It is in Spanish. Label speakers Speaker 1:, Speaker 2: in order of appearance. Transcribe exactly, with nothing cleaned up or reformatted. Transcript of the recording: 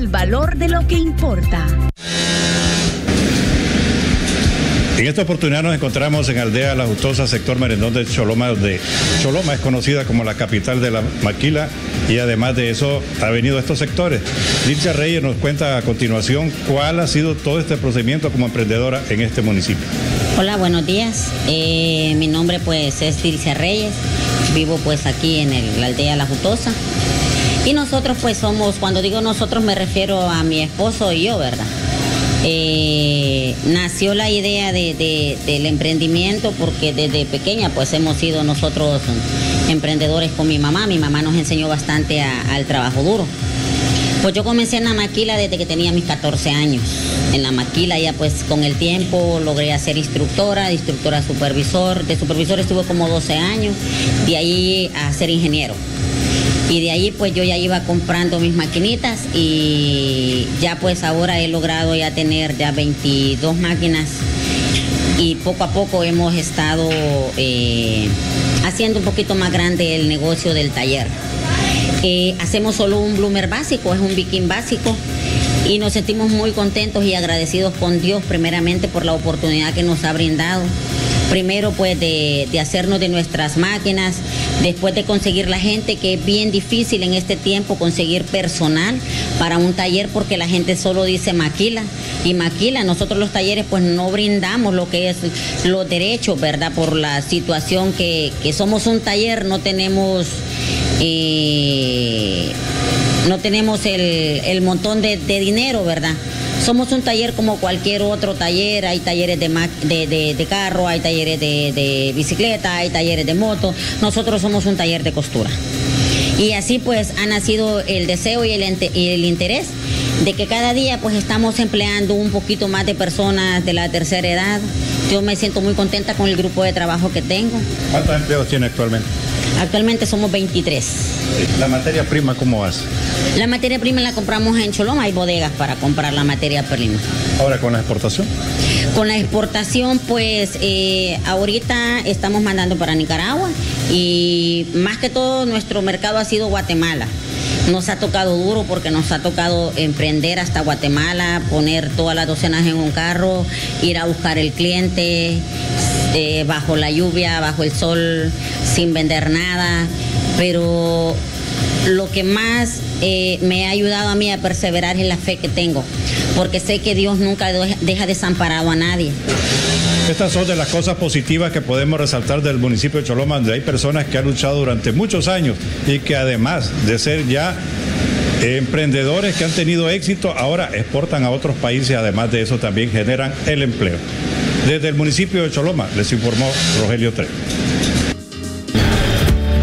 Speaker 1: el valor de lo que importa.
Speaker 2: En esta oportunidad nos encontramos en Aldea La Justosa, sector Merendón de Choloma, donde Choloma es conocida como la capital de la maquila y además de eso ha venido a estos sectores. Dilcia Reyes nos cuenta a continuación cuál ha sido todo este procedimiento como emprendedora en este municipio.
Speaker 3: Hola, buenos días. Eh, mi nombre pues es Dilcia Reyes, vivo pues aquí en el, la Aldea La Justosa. Y nosotros pues somos, cuando digo nosotros me refiero a mi esposo y yo, ¿verdad? Eh, nació la idea de, de, del emprendimiento porque desde pequeña pues hemos sido nosotros emprendedores con mi mamá. Mi mamá nos enseñó bastante a, al trabajo duro. Pues yo comencé en la maquila desde que tenía mis catorce años. En la maquila ya pues con el tiempo logré ser instructora, de instructora supervisor. De supervisor estuve como doce años, de ahí a ser ingeniero. Y de ahí pues yo ya iba comprando mis maquinitas y ya pues ahora he logrado ya tener ya veintidós máquinas y poco a poco hemos estado eh, haciendo un poquito más grande el negocio del taller. Eh, hacemos solo un bloomer básico, es un bikin básico y nos sentimos muy contentos y agradecidos con Dios primeramente por la oportunidad que nos ha brindado. Primero pues de, de hacernos de nuestras máquinas, después de conseguir la gente, que es bien difícil en este tiempo conseguir personal para un taller porque la gente solo dice maquila y maquila. Nosotros los talleres pues no brindamos lo que es los derechos, ¿verdad? Por la situación que, que somos un taller, no tenemos... Eh, no tenemos el, el montón de, de dinero, ¿verdad? Somos un taller como cualquier otro taller, hay talleres de, de, de, de carro, hay talleres de, de bicicleta, hay talleres de moto. Nosotros somos un taller de costura. Y así pues ha nacido el deseo y el, y el interés de que cada día pues estamos empleando un poquito más de personas de la tercera edad. Yo me siento muy contenta con el grupo de trabajo que tengo.
Speaker 2: ¿Cuántos empleos tiene actualmente?
Speaker 3: Actualmente somos veintitrés.
Speaker 2: ¿La materia prima cómo hace?
Speaker 3: La materia prima la compramos en Choloma, hay bodegas para comprar la materia prima.
Speaker 2: ¿Ahora con la exportación?
Speaker 3: Con la exportación, pues eh, ahorita estamos mandando para Nicaragua y más que todo nuestro mercado ha sido Guatemala. Nos ha tocado duro porque nos ha tocado emprender hasta Guatemala, poner todas las docenas en un carro, ir a buscar el cliente eh, bajo la lluvia, bajo el sol, sin vender nada. Pero lo que más eh, me ha ayudado a mí a perseverar es la fe que tengo, porque sé que Dios nunca deja desamparado a nadie.
Speaker 2: Estas son de las cosas positivas que podemos resaltar del municipio de Choloma, donde hay personas que han luchado durante muchos años y que además de ser ya emprendedores que han tenido éxito, ahora exportan a otros países, además de eso también generan el empleo. Desde el municipio de Choloma les informó Rogelio Trejo.